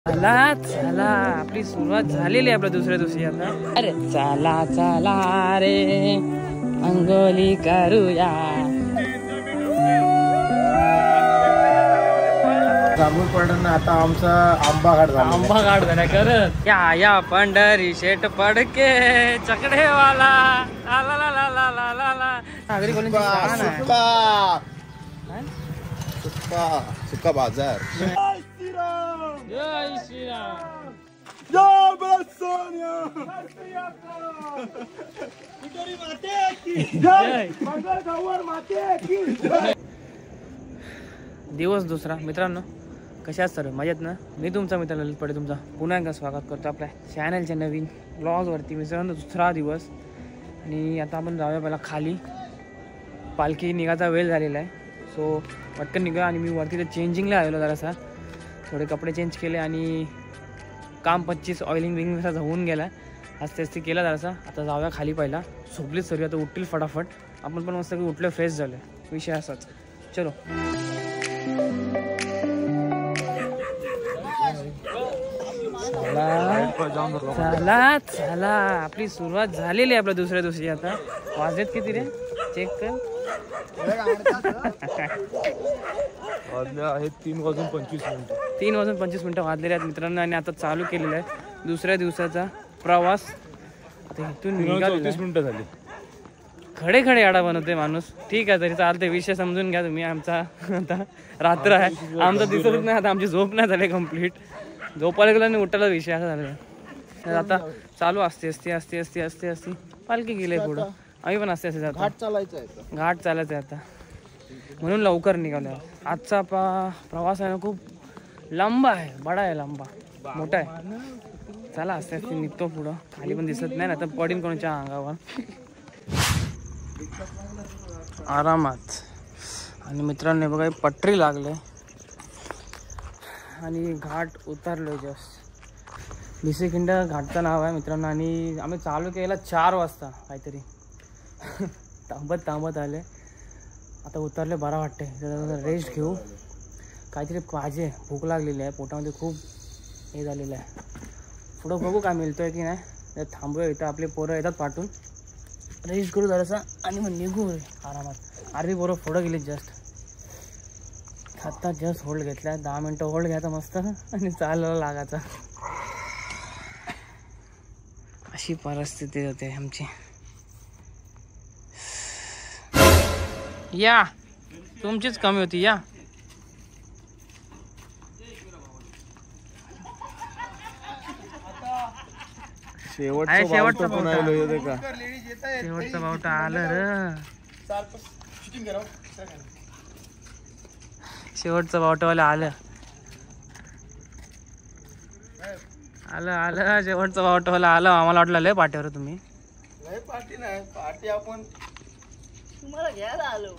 चला चला आपली सुरुवात झालेली आहे आपल्या दुसऱ्या दिवशी आता. अरे चला चला रे अंघोळी करूया. जांभूळ आता आमचा आंबा घाट झाला करत या पंढरी शेट पडके चकडेवाला ला ला ला ला ला ला ला ला. नागरिक सुका बाजार. जय श्रीराम. दिवस दुसरा. मित्रांनो कशा आहात सर्व? मजेत ना? मी तुमचा मित्र ललित पडे तुमचा पुन्हा एकदा स्वागत करतो आपल्या चॅनलच्या नवीन ब्लॉगवरती. मित्रांनो दुसरा दिवस आणि आता आपण जाऊया पहिला खाली. पालखी निघायचा वेळ झालेला आहे सो पटकन निघा. आणि मी वरती ते चेंजिंगला आलेलो जरासा, थोडे कपडे चेंज केले आणि काम 25 ऑइलिंग विंग असा होऊन गेला. आस्ते आस्ते केला जरासा. आता जाऊया खाली पहिला. झोपलीच सर आता उठतील फटाफट. आपण पण मस्त उठलो फ्रेश झालं. विषय असाच. चलो चला चला आपली सुरुवात झालेली आहे आपल्या दुसऱ्या दिवशी आता. वाजलेत किती रे चेक कर. वाजले आहेत 3:25. 3:25 वाजलेले आहेत मित्रांनो. आणि आता चालू केलेलं आहे दुसऱ्या दिवसाचा प्रवास. आता इथून 30 मिनिटं झाली. खडे खडे आडा बनवते माणूस. ठीक आहे तरी चालते. विषय समजून घ्या तुम्ही. आमचा आता रात्र आहे. आमचा दिसतच नाही आता. आमची झोप नाही झाली कम्प्लीट. झोपायला गेला आणि उठायला विषय असा झाला. आता चालू असते पालखी गेले पुढं. आम्ही पण असते घाट चालायचं आहे आता. म्हणून लवकर निघालो. आजचा प्रवास आहे ना खूप लांबा आहे. बडा आहे, लांबा मोठा आहे. चला असते निघतो पुढं. खाली पण दिसत नाही ना तर पडीन कोणाच्या अंगावर आरामात. आणि मित्रांनो बघा पटरी लागले आणि घाट उतरलो जस्ट. भिसेखिंड घाटचं नाव आहे मित्रांनो. आणि आम्ही चालू केला 4 वाजता काहीतरी. थांबत आले. आता उतरले बरं वाटते. रेस्ट घेऊ. काहीतरी पाहिजे. भूक लागलेली आहे. पोटामध्ये खूप हे झालेलं आहे. पुढं बघू काय मिळतोय की नाही. थांबूया इथं. आपले पोरं येतात पाठवून. रेस्ट करू जरासा आणि मग निघू आरामात. अर्धी पोरं पुढं गेली जस्ट. आता जस्ट होल्ड घेतल्या. 10 मिनटं होल्ड घ्यायचा मस्त आणि चालायला लागायचा. अशी परिस्थिती होते आमची. या तुमचीच कमी होती. या शेवटचा बावटा आलं र. शेवटचं बावटावाला आलं. शेवटचं बावटावाला आलं. आम्हाला वाटलं लय पाट्यावर तुम्ही. लय पार्टी नाही. पार्टी आपण तुम्हाला घ्यायला आलो.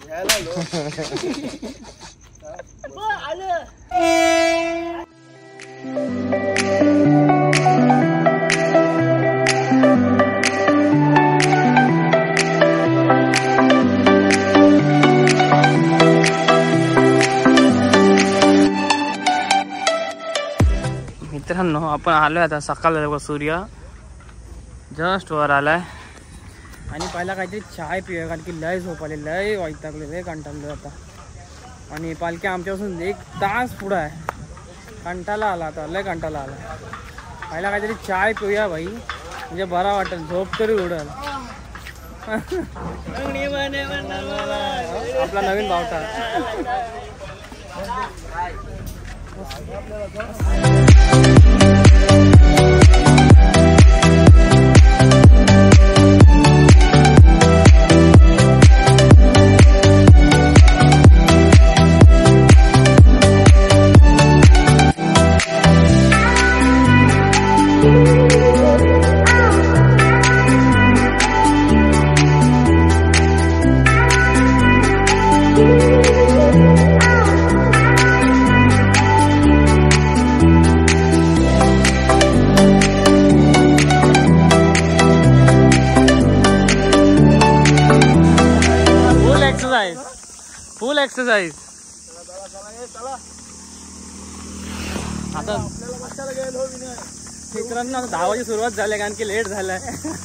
मित्रांनो आपण आलोय आता. सकाळ झालं. सूर्य जस्ट वर आलाय. आणि पहिला काहीतरी चाय पिऊया कारण की लय झोप आले. लय वैतागले. लय कंटाळलो आता. आणि पालखी आमच्यापासून 1 तास पुढं आहे. कंटाळा आला आता. लय कंटाळा आला. पहिला काहीतरी चाय पिऊया भाई. म्हणजे बरा वाटेल. झोप तरी उडल. आपला नवीन बावटा. फुल एक्सरसाइज. आता मित्रांनो 10 वाजे सुरुवात झाली कारण की लेट झालाय.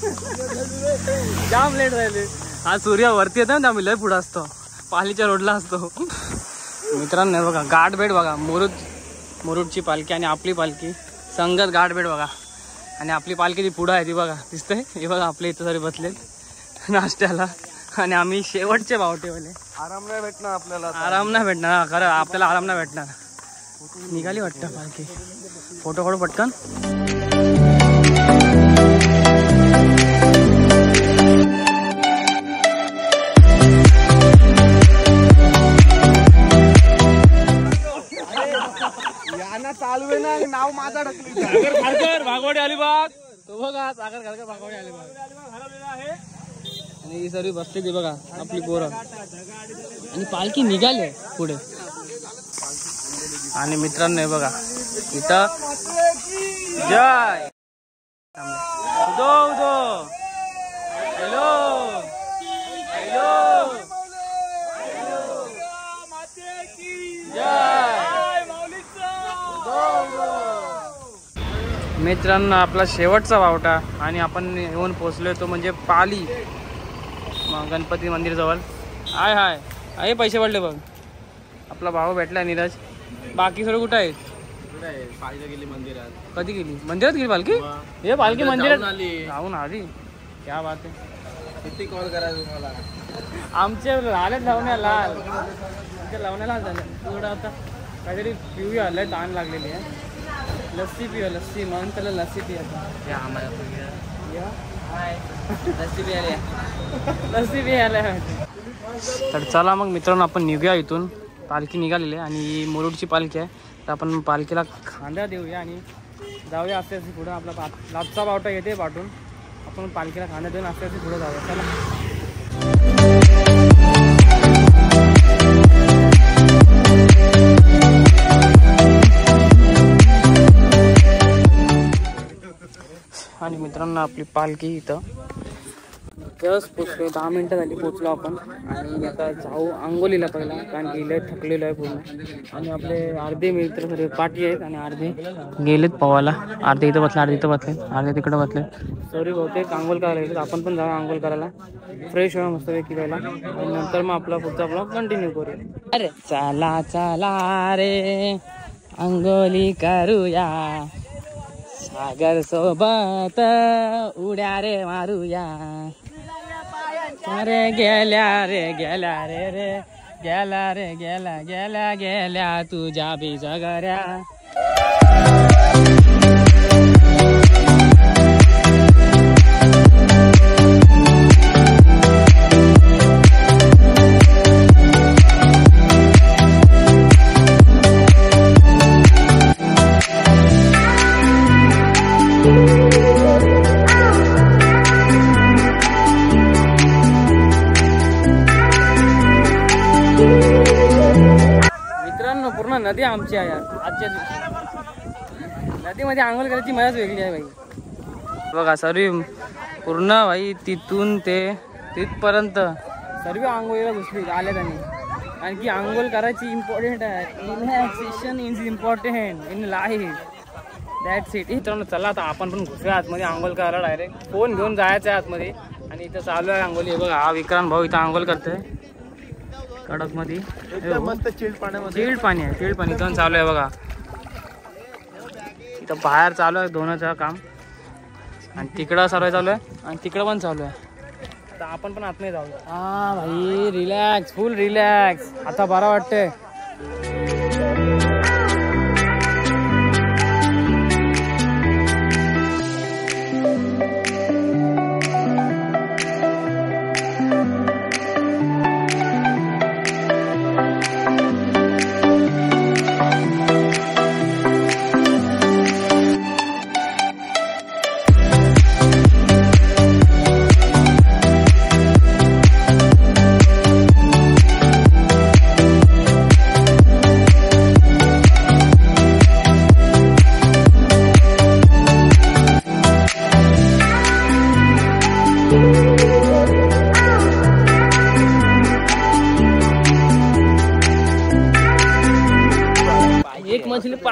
जाम लेट झाले. आज सूर्य वरती येतो ना, आम्ही लय पुढे असतो, पालीच्या रोडला असतो. मित्रांनो बघा गाठ भेट बघा, मुरुडची पालखी आणि आपली पालखी संगत गाठ भेट बघा. आणि आपली पालखी ती पुढं आहे ती बघा, दिसतंय हे बघा. आपल्या इथं तरी बसलेत नाश्त्याला आणि आम्ही शेवटचे बावटेवाले. आराम नाही भेटणार आपल्याला, आराम नाही भेटणार खरं, आपल्याला आराम नाही भेटणार. निघाली वाटतं पालखी. फोटो काढू पटकन. चालू आहे ना, नाव माझा ढकली. सागर खारकर भागवडे अलिबाग, तो बघा सागर खारकर भागवडे अलिबाग. आणि ही सर्व बसते ती बघा आपली पोरं. आणि पालखी निघाली पुढे. आणि मित्रांनो हे बघा इथं जय उदो उदो. हॅलो हॅलो जय. मित्रांनो आपला शेवटचा वावटा आणि आपण येऊन पोचलोय तो म्हणजे पाली गणपती मंदिर जवळ. हाय हाय आहे पैसे पडले बघ. आपला भाऊ भेटला नीरज. बाकी सर्व कुठं आहेत? गेली मंदिरात. कधी गेली? मंदिरात गेली पालखी? हे पालखी मंदिरात जाऊन आली. क्या बात आहे. किती कॉल करायचं तुम्हाला? आमचे आलेत लावण्याला, आमच्या लावण्याला झालं थोडं. आता काहीतरी पिऊया आलंय, ताण लागलेली आहे. लस्सी पिऊया, लस्सी म्हणून त्याला लस्सी पिया. लस्सी पियाला. तर चला मग मित्रांनो आपण निघूया इथून. पालखी निघालेली आहे आणि मुरुडची पालखी आहे. तर आपण पालखीला खांद्या देऊया आणि जाऊया असे असे पुढं. आपला लाभचा बावटा येते पाठून, आपण पालखीला खांद्या देऊन असे असे पुढं जाऊया. चला. आणि मित्रांनो आपली पालखी इथं जस्ट पोचलो. 10 मिनटं झाली पोचलो आपण. आणि आता जाऊ आंघोलीला पहिला, कारण की लय थकलेलो आहे पूर्ण. आणि आपले अर्धे मित्र सर्व पाठी आहेत आणि अर्धे गेलेत पवायला. अर्धे इथं बसले, अर्धे इथं बसले, अर्धे तिकडं बसले. सॉरी बहुतेक आंघोल करायला गेले. आपण पण जाऊ आंघोल करायला, फ्रेश व्हा मस्तपैकी पहिला. आणि नंतर मग आपला पुढचा ब्लॉग कंटिन्यू करू. अरे चला चला रे आंघोली करूया, सागर सोबत उड्या रे मारूया. अरे गेल्या रे गेल्या रे रे गेल्या रे गेल्या गेल्या गेल्या तुझ्या बी जगऱ्या. मित्रांनो पूर्ण नदी आमची आहे यार. आजच्या दिवशी नदीमध्ये आंघोळ करायची मजाच वेगळी आहे भाई. बघा सर्व पूर्ण भाई तिथून ते तिथपर्यंत सर्व आंघोळीला घुसली आल्यात. आणि आणखी आंघोळ करायची इम्पॉर्टंट आहे. Relaxation is important in life. That's it. मित्रांनो चला आता आपण पण घुसूया आतमध्ये आंघोळ करायला. डायरेक्ट फोन घेऊन जायचं आहे आतमध्ये. आणि इथं चालू आहे आंघोळी. हे बघा हा विक्रांत भाऊ इथं आंघोळ करतोय कडक मध्ये. मस्त चिल्ड पाण्यामध्ये, चिल्ड पाणी आहे, चिल्ड पाणी इथून चालू आहे बघा. इथं बाहेर चालू आहे धुण्याचं काम. आणि तिकडं सर्व चालू आहे आणि तिकडं पण चालू आहे. तर आपण पण आतमध्ये जाऊया. हा भाई रिलॅक्स, फुल रिलॅक्स. आता बरं वाटतंय.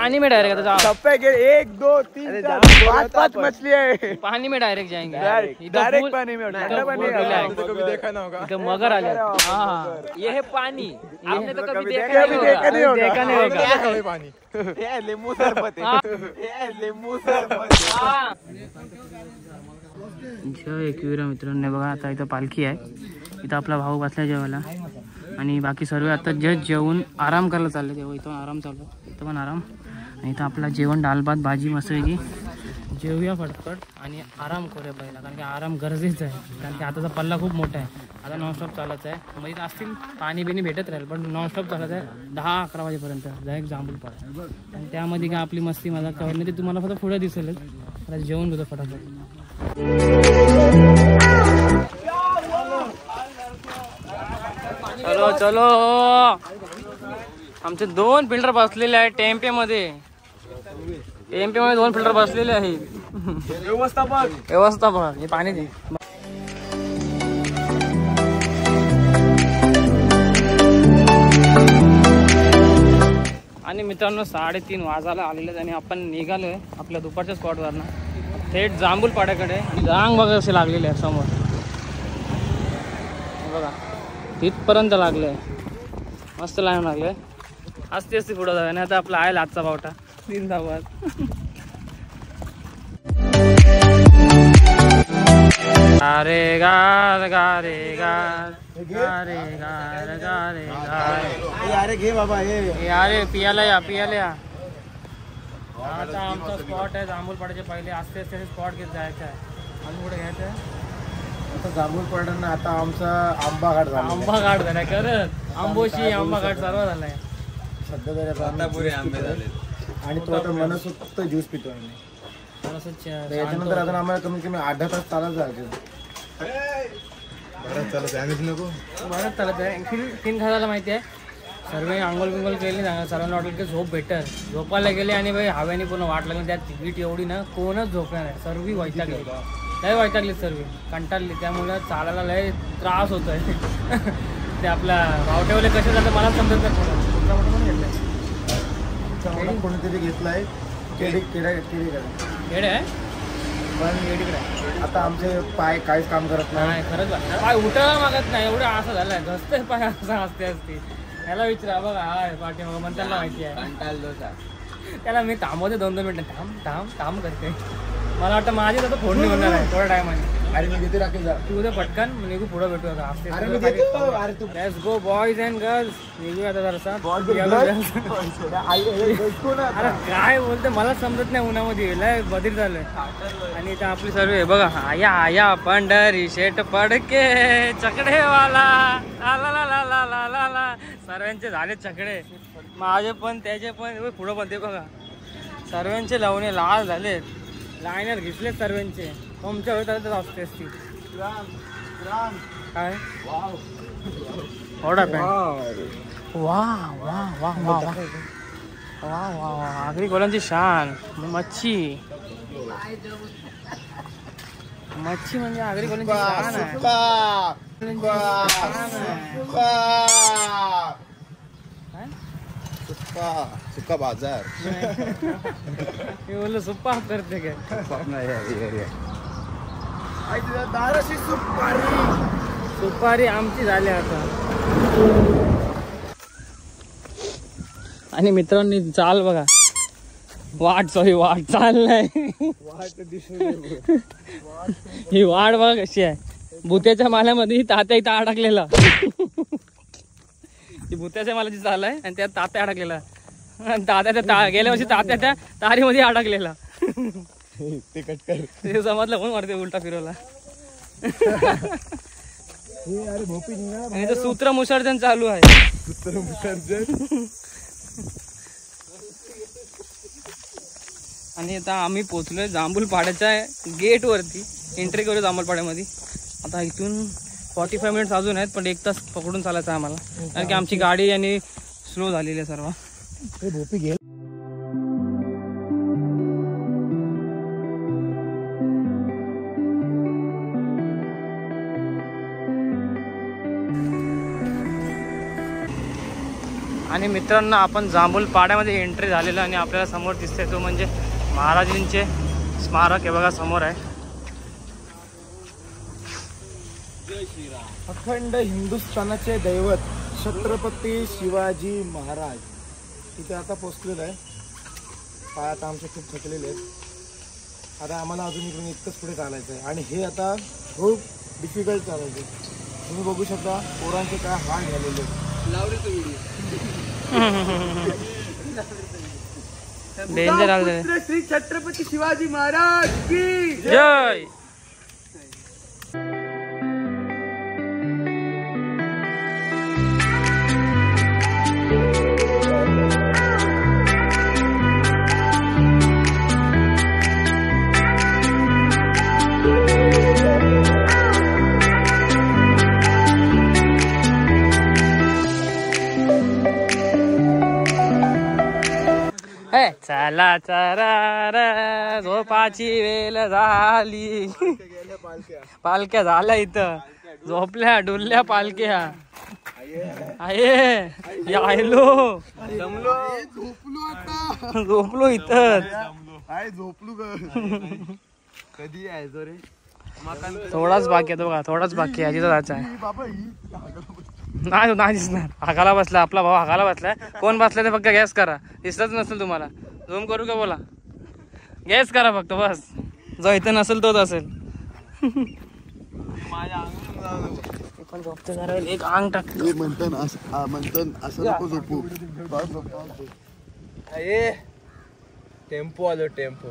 पानी में डायरेक्ट एक दो तीन पाँच मछली है पानी में डायरेक्ट जाएंगे डायरेक्ट पानी में कभी देखा ना होगा तो मगर आ जाए। हाँ ये है पानी, आपने तो कभी देखा नहीं होगा पानी लिंबू सरबत लिंबू सरबत। जय एकविरा मित्रांनो, बघा आता इथं पालखी आहे, इथं आपला भाऊ बसला जेवायला आणि बाकी सर्व आता जस्ट जेवून आराम करायला चालले, तेव्हा इथं आराम चालू आहे, इथं पण आराम। आणि इथं आपला जेवण डाल भात भाजी मस्त आहे की जेवूया फटफट आणि आराम करूया पहिला, कारण की आराम गरजेचं आहे, कारण की आताचा पल्ला खूप मोठा आहे, आता नॉनस्टॉप चालत आहे, मग इथं असतील पाणी बिणी भेटत राहील, पण नॉनस्टॉप चालत आहे 10-11 वाजेपर्यंत डायरेक्ट जांभूळ पाडा, आणि त्यामध्ये काय आपली मस्ती मजा कळली नाही, ते तुम्हाला फक्त पुढे दिसेलच। आता जेवण घेतो फटाफट। चलो चलो, आमचे 2 फिल्टर बसलेले आहेत टेम्पेमध्ये, टेम्पेमध्ये 2 फिल्टर बसलेले आहेत। व्यवस्थापक हे पाणी दे। आणि मित्रांनो 3:30 वाजायला आलेले आहेत आणि आपण निघालोय आपल्या दुपारच्या स्पॉटवरनं थेट जांभूल पाड्याकडे। रांग बघा कसे लागलेले आहे समोर, बघा तिथपर्यंत लागले, मस्त लाईन लागले, असते असते पुढं जाऊया, नाही आता आपला आहे लाचचा बावटा जिंदाबाद। गारे गार गारे गार गारे गार गारे गार, अरे घे बाबा अरे पियाला या आता आमचा स्पॉट आहे जांभूल पाड्याचे पहिले, असते असते स्पॉट घेत जायचं आहे, अजून कुठे घ्यायचं आहे आता जांभूळ पडणं, आता आमचा आंबा घाट झाला, आंबा घाट झालाय खरंच, आंबोशी आंबा घाट सर्व झालाय सध्या तरी आंबे झाले, आणि तो आता मनसोक्त ज्यूस पितो आम्ही, याच्यानंतर अजून आम्हाला कमीत कमी 8-10 तास चालत जायचं, बरं चालत आहे 3 खायला माहिती आहे, सर्व आंघोळ बिंगोल केली ना, सर्वांना वाटलं की झोप बेटर, झोपायला गेले आणि भाई हव्याने पूर्ण वाट लागली, त्यात हीट एवढी ना कोणच झोपणार नाही, सर्व वैतागली, लय वैतागली सर्व, कंटाळली, त्यामुळे चालायला लय त्रास होतोय। ते आपल्या बावट्यावले कसे जातं मला समजत नाही, कोणीतरी घेतलाय खेड आहे पण येडीकडे, आता आमचे पाय काहीच काम करत नाही, खरंच पाय उठायला मागत नाही, एवढं असं झालंय, घसते पाय असं असते याला विचारा, बघा हाय पाठी मग त्याला माहिती आहे, त्याला मी थांबवते 2-2 मिनिटं, थांब करते, मला वाटतं माझी तर फोडणी होणार आहे थोड्या टायमाने, अरे मी घेते राखेल तू उद्या पटकन निघू, पुढं भेटू आता, let's go boys and girls, निघूया आता जरासा। अरे काय बोलते मला समजत नाही, उन्हामध्ये लय बधीर झालंय, आणि इथं आपली सर्व आहे बघा, आया आया पंढरी शेट पडके चकडेवाला ला ला ला ला ला ला ला, सर्वांचे झाले चकडे, माझे पण त्याचे पण, पुढं पण ते बघा सर्वांचे लावणे लाल झालेत, लायनर घेतलेत सर्वांचे, आमच्या वेळेत असते असती काय ऑर्डर वा वा वा वा वा वा वा, आगरी कोलांची शान, मच्छी म्हणजे आगरी कोलांची शान आहे, सुका बाजार मी बोललो सुप्पा करते काय, सुपारी आमची झाली आता। आणि मित्रांनी चाल बघा, वाट चाल नाही, ही वाट बघा कशी आहे, भुत्याच्या माल्यामध्ये तात्या इथं अडकलेला, ती भुत्याच्या मालाची चाल आहे आणि त्यात तात्या अडकलेला, तात्या गेल्या वर्षी तात्या त्या तारीमध्ये अडकलेला, ते समजलं म्हणून वाटते उलटा फिरवला, आणि सूत्र मुसर्जन चालू आहे, सूत्र मुसर्जन। आणि आता आम्ही पोहोचलोय जांभूल पाड्याच्या गेट वरती, एंट्री करू जांभूल पाड्यामध्ये, आता इथून 45 मिनिट्स अजून आहेत, पण 1 तास पकडून चालायचं आहे आम्हाला, कारण की आमची गाडी आणि स्लो झालेली आहे सर्व। भोपी घे आणि मित्रांनो आपण जांभूल पाड्यामध्ये एंट्री झालेलो आणि आपल्याला समोर दिसते तो म्हणजे महाराजांचे स्मारक हे बघा समोर आहे. अखंड हिंदुस्थानाचे दैवत छत्रपती शिवाजी महाराज तिथे आता पोचलेलं आहे. पाय आता आमचे खूप थकलेले आहेत. आता आम्हाला अजून इकडून इतकंच पुढे चालायचं आहे आणि हे आता खूप डिफिकल्ट चालायचं आहे. तुम्ही बघू शकता पोरांचे काय हाल झालेले डेंजर आले. श्री छत्रपती शिवाजी महाराज की जय. चला चरा झोपाची वेळ झाली. पालख्या झाल्या इथं झोपल्या डुलल्या पालख्या आहे. झोपलो इथं झोपलो कधी यायचो रे. थोडाच बाकी आहे. बघा थोडाच बाकी आहे. तिथं जायचं आहे. नाही दिसणार. हाकाला बसला आपला भाऊ. हाकाला बसलाय. कोण बसलाय ते फक्त गॅस करा. दिसतच नसेल तुम्हाला. झूम करू का बोला. गॅस करा फक्त बस. जो इथं नसेल तोच असेल. पण झोपते जरा एक अंग टाकतो. म्हणतात असं नको झोपू. टेम्पो आलो. टेम्पो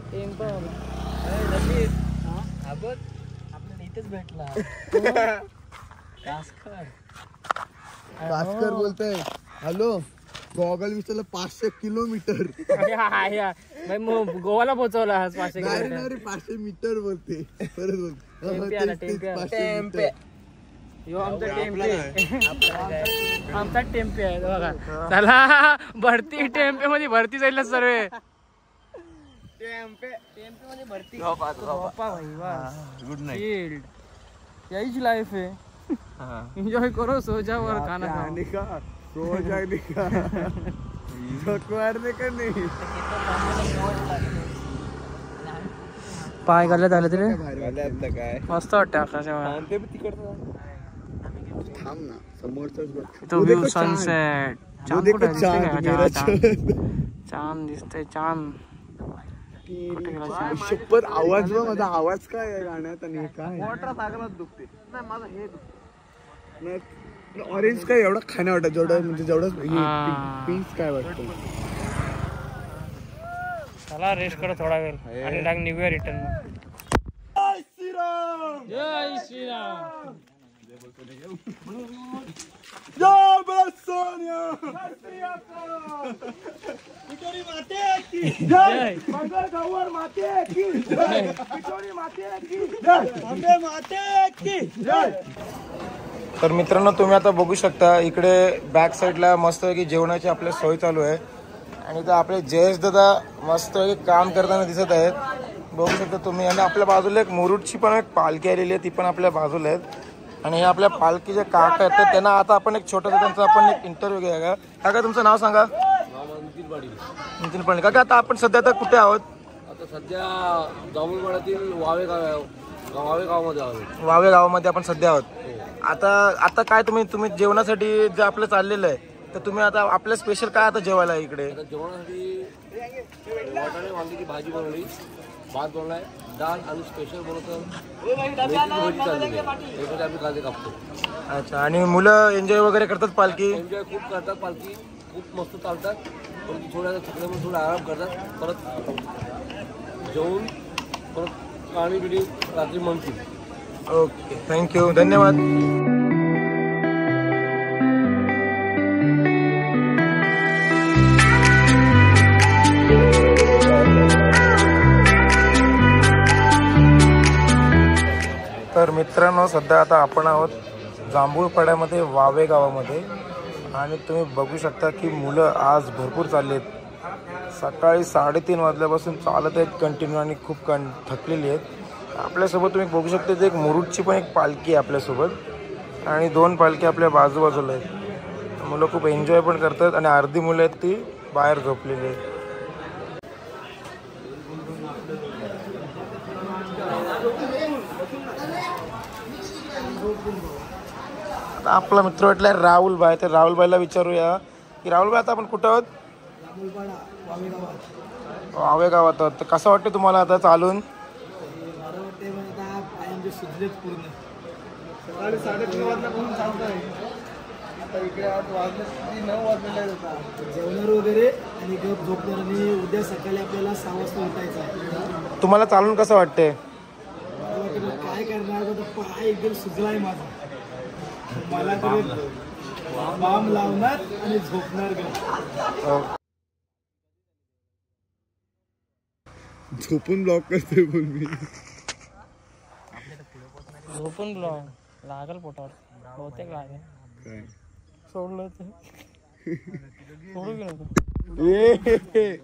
आपल्याला इथेच भेटला. कास्कर बोलतोय. हॅलो गॉगल विचारलं 500 किलोमीटर. गोवाला पोहोचवला 500 किलोमीटर. 500 मीटर बोलते. परत बोल. आमचा टेम्पे आहे बघा. चला भरती. टेम्पे मध्ये भरती जाईल सर्व. टेम्पे मध्ये भरती. Good night. याहीच लाईफ आहे. एन्जॉय करो. सो जाओ खाना खाओ. पाय घालत आले तरी मस्त वाटतं आकाशावर. तो व्ह्यू सनसेट. चांद दिसतंय. चांद शपथ आवाज बघ माझा. आवाज काय आहे गाण्यात आणि काय दुखते. नाही माझं हे ऑरेंज काय एवढं खाण्या वाटत जेवढं म्हणजे जेवढं पिंक काय वाटतं. चला रेस्ट करू थोडा वेळ आणि डाग निघूया रिटर्न. जय श्रीराम. जय श्रीराम. जय बसोनिया. पिठोरी माते की जय. मंगल गौर माते की जय. पिठोरी माते की जय. अंबे माते की जय. तर मित्रांनो तुम्ही आता बघू शकता इकडे बॅक साईडला मस्तपैकी जेवणाची आपल्या सोय चालू आहे आणि इथं आपले जयेश दादा मस्तपैकी काम करताना दिसत आहेत. बघू शकता तुम्ही. आणि आपल्या बाजूला एक मुरुडची पण एक पालखी आलेली आहे. ती पण आपल्या बाजूला आहेत. आणि हे आपल्या पालखीचे काका आहेत. त्यांना आता आपण एक छोटंसं त्यांचा आपण एक इंटरव्ह्यू घेऊया. काका तुमचं नाव सांगा. नितीन पाटील. काका आता आपण सध्या आता कुठे आहोत. आता सध्या जांभूळपाड्यातील वावे गावामध्ये आहोत. वावे गावामध्ये आपण सध्या आहोत. आता काय तुम्ही जेवणासाठी जे आपलं चाललेलं आहे तर तुम्ही आता आपलं स्पेशल काय आता जेवायला इकडे. आता जेवणासाठी वाटाणे वांग्याची भाजी बनवली. भात बनवलाय. डाळ आणि स्पेशल बनवतो मेथीची भाजी चाललेली आहे. त्याच्यासाठी आम्ही कांदे कापतो. अच्छा. आणि मुलं एन्जॉय वगैरे करतात. पालखी एन्जॉय खूप करतात. पालखी खूप मस्त चालतात. पण थोड्या थकल्यामुळे थोडा आराम करतात. परत जेवून परत पाणी बिडी रात्री म्हणतील. Okay thank you. धन्यवाद. तर मित्रांनो सध्या आता आपण आहोत जांभूळपाड्यामध्ये वावे गावामध्ये आणि तुम्ही बघू शकता की मुलं आज भरपूर चालली आहेत. सकाळी 3:30 वाजल्यापासून चालत आहेत कंटिन्यू आणि खूप थकलेली आहेत. आपल्यासोबत तुम्ही बघू शकता एक मुरुडची पण एक पालखी आहे आपल्यासोबत आणि 2 पालखी आपल्या बाजूबाजूला आहेत. मुलं खूप एन्जॉय पण करतात आणि अर्धी मुलं आहेत ती बाहेर झोपलेली आहेत. आता आपला मित्र वाटला राहुल भाई, तर राहुल भाईला विचारूया की राहुल भाई आता आपण कुठं आहोत? वावे गावात आहोत. तर कसं वाटतं तुम्हाला आता चालून? सकाळी 3:30 वाजल्यापासून चालतंय. आता इकडे 8 वाजले, 9 वाजलेले आहेत. जेवणार वगैरे आणि गप झोपणार आणि उद्या सकाळी आपल्याला 6 वाजता उठायचं आहे. तुम्हाला चालून कसं वाटतंय? काय करणार आता, पाय एकदम सुजलाय माझा. मला तरी बाम लावणार आणि झोपणार ग. झोपून ब्लॉक करतोय बोल मी. झोपून ब्लॉग लागल पोटावर बहुतेक लागेल. सोडलं तर सोडू की नको?